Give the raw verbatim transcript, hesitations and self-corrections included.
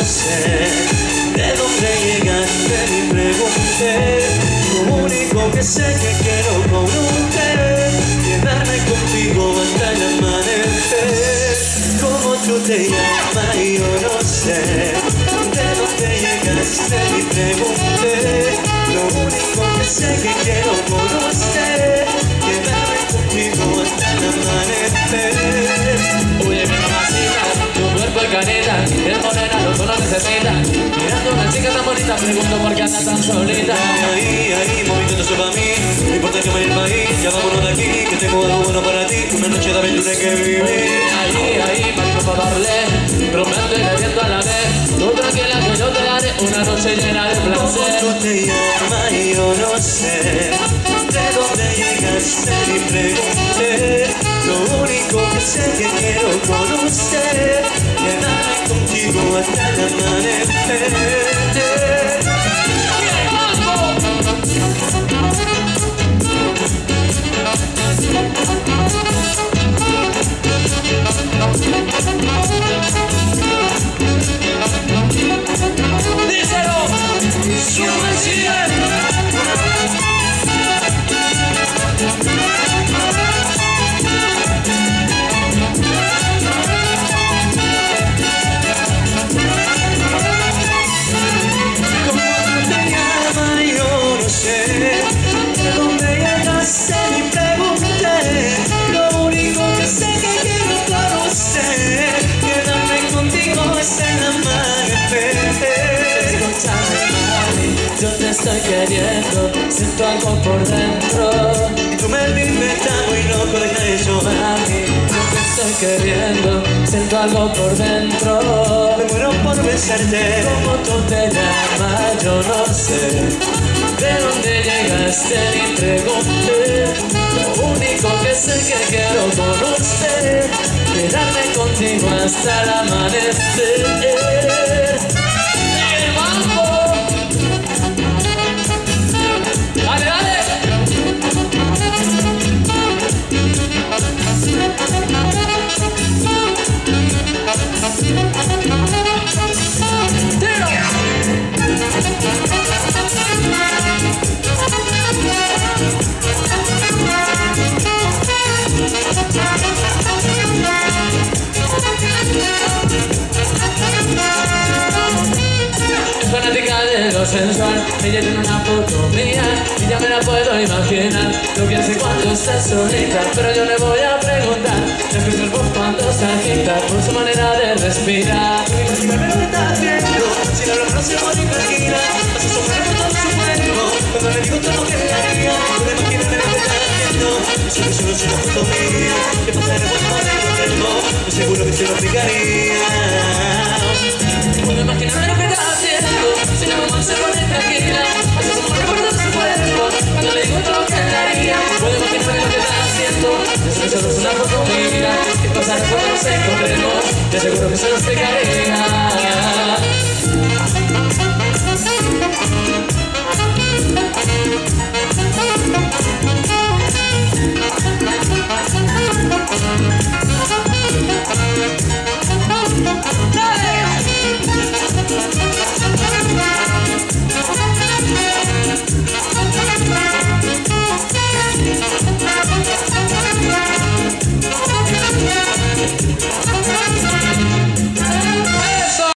sé de dónde llegaste ni pregunté. Lo único que sé que quiero con usted, quedarme contigo hasta el amanecer. Como tú te llamas yo no sé de dónde llegaste ni pregunté. Lo único que sé que quiero conocer, quedarme contigo hasta el amanecer. Oye mi mamacita, tu cuerpo es caneta, eres morena, los tonos necesitas. Mirando a una chica tan bonita, pregunto por qué anda tan solita. Ahí, ahí, moviéndose para mí, no importa que vaya el país, ya vámonos de aquí, que tengo algo bueno para ti, una noche de aventura que vivir. Ahí, ahí, marco para darle, prometo y le viento a la vez. Tú tranquila que yo te daré una noche llena de placer. Como tú te llamas yo no sé de dónde llegaste ni pregunté. Lo único que sé que quiero conocer, quedarme contigo hasta el amanecer. Yo te estoy queriendo, siento algo por dentro. Y tú me dices, está muy loco, deja eso. Mami, yo te estoy queriendo, siento algo por dentro. Me muero por besarte. Como tú te llamas, yo no sé de dónde llegaste ni pregunté. Lo único que sé que quiero conocer, quedarme contigo hasta el amanecer. ¡Dale, dale! ¡Tiro! Es fanática de lo sensual, ella tiene una foto mía y ya me la puedo imaginar. Lo que hace cuando está solita, pero yo le voy a preguntar. Le escucho el voz cuando se agita por su manera de respirar. Dígame lo que está haciendo, si la no se pone tranquila, hace sombra con todo su cuerpo. Cuando le digo todo lo que le haría, puede imaginarme lo que está haciendo. Eso que solo es una foto mía, que pasará cuando me encontremos, yo seguro que se lo explicaría. Puedo imaginarme lo que está haciendo, si la mamá se pone tranquila, hace sombra con todo su cuerpo. Cuando le digo todo lo que le haría, puedo imaginarme lo que está haciendo. Eso que solo es una foto mía, que pasará cuando nos encontremos, yo seguro que se lo explicaría.